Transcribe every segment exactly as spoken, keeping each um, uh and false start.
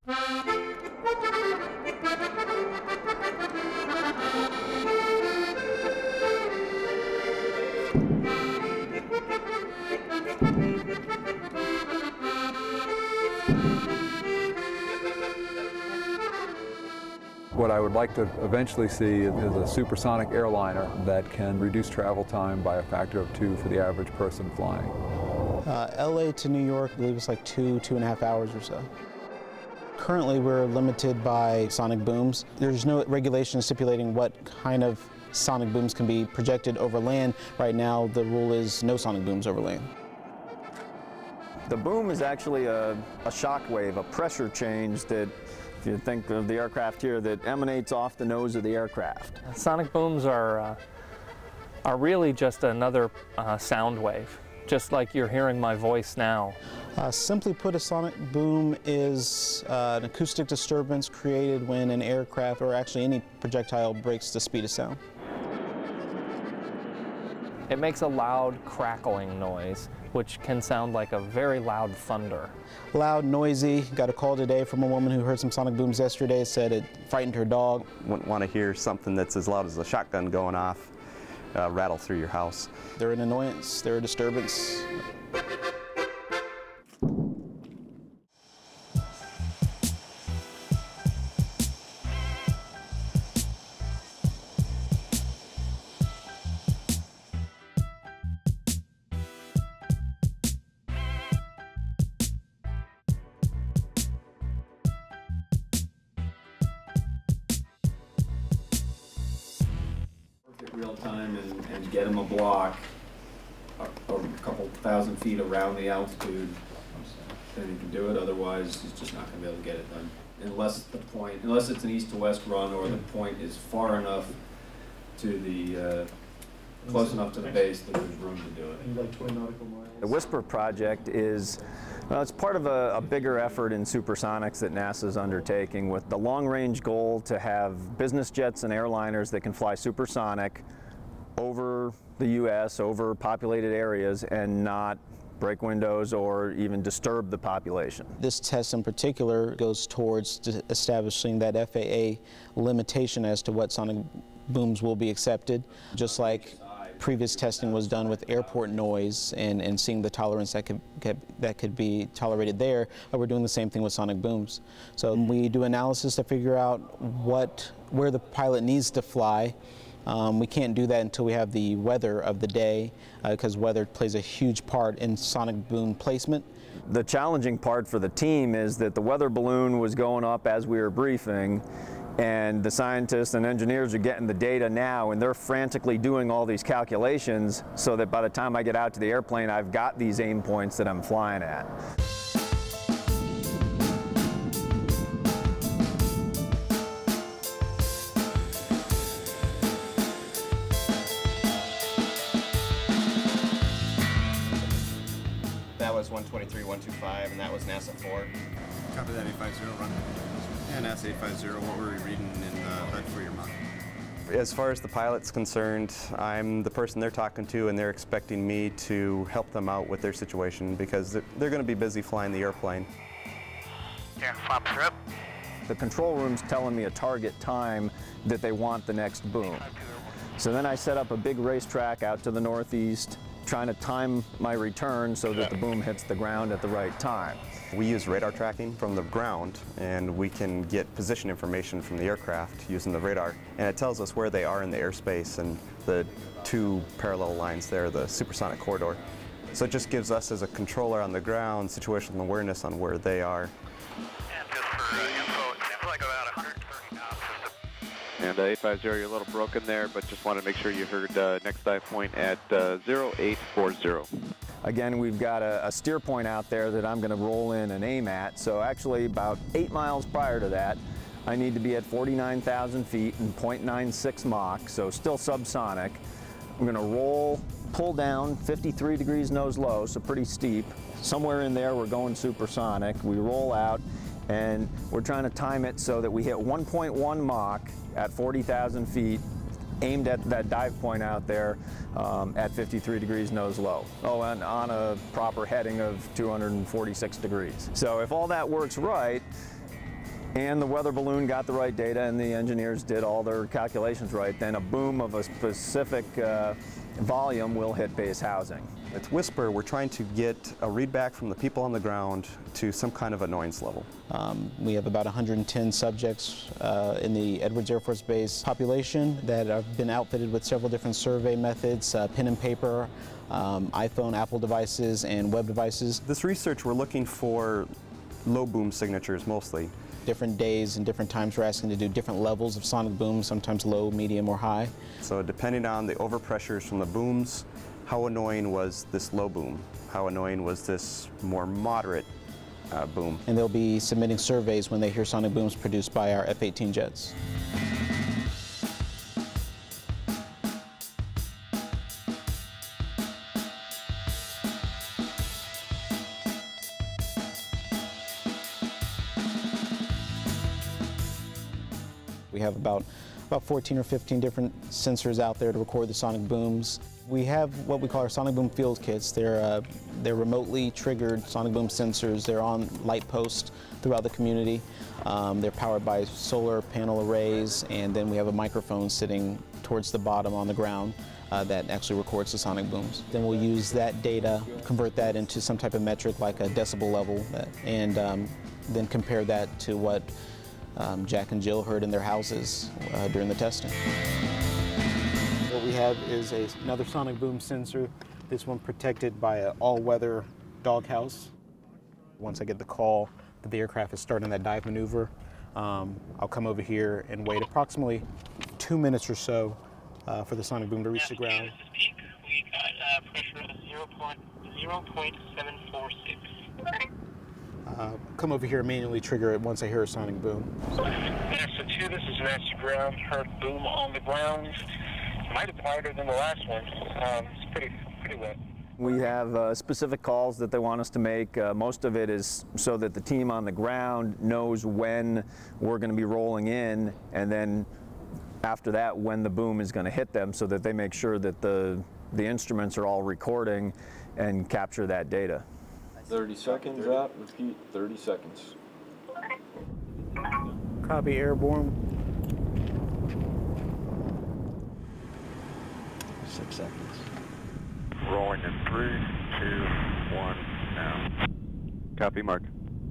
What I would like to eventually see is a supersonic airliner that can reduce travel time by a factor of two for the average person flying. Uh, L A to New York, I believe it's like two, two and a half hours or so. Currently, we're limited by sonic booms. There's no regulation stipulating what kind of sonic booms can be projected over land. Right now, the rule is no sonic booms over land. The boom is actually a, a shock wave, a pressure change that, if you think of the aircraft here, that emanates off the nose of the aircraft. Sonic booms are, uh, are really just another uh, sound wave, just like you're hearing my voice now. Uh, simply put, a sonic boom is uh, an acoustic disturbance created when an aircraft, or actually any projectile, breaks the speed of sound. It makes a loud crackling noise, which can sound like a very loud thunder. Loud, noisy. Got a call today from a woman who heard some sonic booms yesterday, said it frightened her dog. Wouldn't want to hear something that's as loud as a shotgun going off uh, rattle through your house. They're an annoyance, they're a disturbance. Real time and, and get them a block a, a couple thousand feet around the altitude, then you can do it. Otherwise, he's just not going to be able to get it done unless the point, unless it's an east to west run or the point is far enough to the uh, close enough to the base that there's room to do it. Like twenty nautical miles. The Wspr project is well, it's part of a, a bigger effort in supersonics that NASA's undertaking, with the long-range goal to have business jets and airliners that can fly supersonic over the U S, over populated areas, and not break windows or even disturb the population. This test in particular goes towards establishing that F A A limitation as to what sonic booms will be accepted, just like previous testing was done with airport noise and, and seeing the tolerance that could, could, that could be tolerated there. We're doing the same thing with sonic booms. So we do analysis to figure out what, where the pilot needs to fly. Um, we can't do that until we have the weather of the day, because uh, weather plays a huge part in sonic boom placement. The challenging part for the team is that the weather balloon was going up as we were briefing, and the scientists and engineers are getting the data now, and they're frantically doing all these calculations so that by the time I get out to the airplane, I've got these aim points that I'm flying at. That was one twenty-three one twenty-five, and that was NASA four. Copy that, eight five zero, run. And NASA eight five zero, what were we reading in the H U D for your month? As far as the pilot's concerned, I'm the person they're talking to, and they're expecting me to help them out with their situation because they're, they're going to be busy flying the airplane. Yeah, Wspr. The control room's telling me a target time that they want the next boom. So then I set up a big racetrack out to the northeast, trying to time my return so that the boom hits the ground at the right time. We use radar tracking from the ground, and we can get position information from the aircraft using the radar, and it tells us where they are in the airspace and the two parallel lines there, the supersonic corridor. So it just gives us as a controller on the ground situational awareness on where they are. And just for uh, info, it seems like about one hundred thirty knots. And uh, eight five zero, you're a little broken there, but just wanted to make sure you heard uh, next dive point at uh, zero eight four zero. Again, we've got a, a steer point out there that I'm going to roll in and aim at. So actually about eight miles prior to that, I need to be at forty-nine thousand feet and zero point nine six Mach, so still subsonic. I'm going to roll, pull down, fifty-three degrees nose low, so pretty steep. Somewhere in there we're going supersonic. We roll out, and we're trying to time it so that we hit one point one Mach at forty thousand feet, aimed at that dive point out there um, at fifty-three degrees nose low. Oh, and on a proper heading of two hundred forty-six degrees. So if all that works right, and the weather balloon got the right data and the engineers did all their calculations right, then a boom of a specific uh, volume will hit base housing. At Wspr, we're trying to get a readback from the people on the ground to some kind of annoyance level. Um, we have about one hundred ten subjects uh, in the Edwards Air Force Base population that have been outfitted with several different survey methods, uh, pen and paper, um, iPhone, Apple devices, and web devices. This research, we're looking for low boom signatures mostly. Different days and different times we're asking to do different levels of sonic boom, sometimes low, medium, or high. So depending on the overpressures from the booms, how annoying was this low boom? How annoying was this more moderate uh, boom? And they'll be submitting surveys when they hear sonic booms produced by our F eighteen jets. We have about, about fourteen or fifteen different sensors out there to record the sonic booms. We have what we call our sonic boom field kits. They're, uh, they're remotely triggered sonic boom sensors. They're on light posts throughout the community. Um, they're powered by solar panel arrays, and then we have a microphone sitting towards the bottom on the ground uh, that actually records the sonic booms. Then we'll use that data, convert that into some type of metric like a decibel level, that, and um, then compare that to what Um, Jack and Jill heard in their houses uh, during the testing. What we have is a, another sonic boom sensor, this one protected by an all-weather doghouse. Once I get the call that the aircraft is starting that dive maneuver, um, I'll come over here and wait approximately two minutes or so uh, for the sonic boom to reach the ground. This is Peak. We got uh, pressure of zero point seven four six. Uh, come over here and manually trigger it once I hear a sonic boom. NASA two, this is NASA ground. Heard boom on the ground. Might have quieter than the last one. Um, it's pretty, pretty wet. We have uh, specific calls that they want us to make. Uh, most of it is so that the team on the ground knows when we're going to be rolling in, and then after that when the boom is going to hit them, so that they make sure that the, the instruments are all recording and capture that data. thirty seconds out, repeat, thirty seconds. Copy, airborne. Six seconds. Rolling in three, two, one, now. Copy, Mark.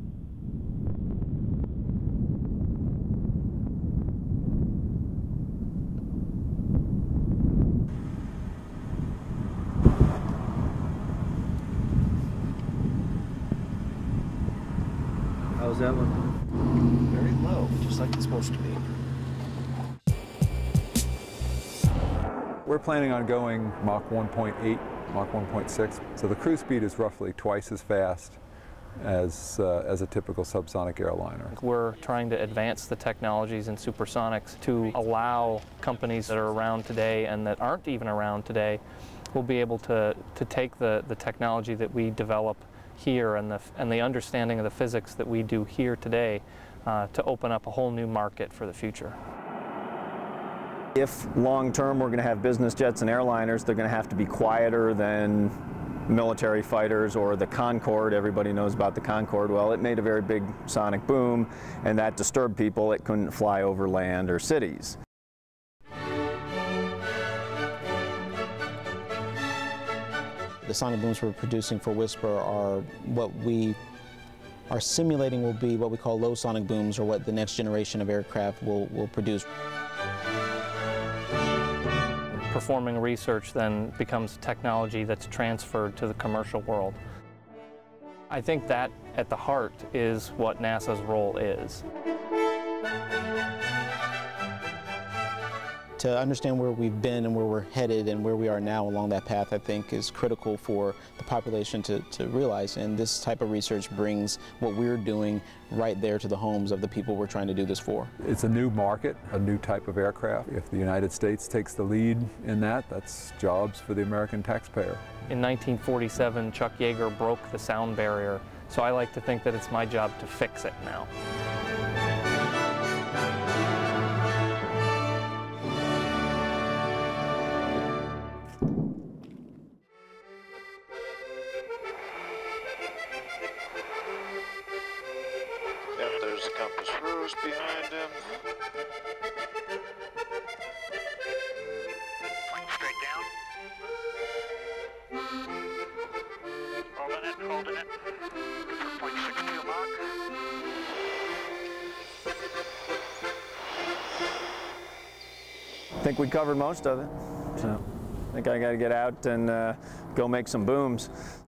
How's that one? Very low, just like it's supposed to be. We're planning on going Mach one point eight, Mach one point six, so the cruise speed is roughly twice as fast as, uh, as a typical subsonic airliner. We're trying to advance the technologies in supersonics to allow companies that are around today and that aren't even around today will be able to, to take the, the technology that we develop here and the, and the understanding of the physics that we do here today uh, to open up a whole new market for the future. If long-term we're going to have business jets and airliners, they're going to have to be quieter than military fighters or the Concorde. Everybody knows about the Concorde. Well, it made a very big sonic boom, and that disturbed people. It couldn't fly over land or cities. The sonic booms we're producing for Wspr are what we are simulating will be what we call low sonic booms, or what the next generation of aircraft will, will produce. Performing research then becomes technology that's transferred to the commercial world. I think that at the heart is what NASA's role is. To understand where we've been and where we're headed and where we are now along that path, I think, is critical for the population to, to realize. And this type of research brings what we're doing right there to the homes of the people we're trying to do this for. It's a new market, a new type of aircraft. If the United States takes the lead in that, that's jobs for the American taxpayer. In nineteen forty-seven, Chuck Yeager broke the sound barrier, so I like to think that it's my job to fix it now. There's a compass rose behind him. Straight down. Holding it, holding it. four point six two Mach. I think we covered most of it, so I think I got to get out and uh, go make some booms.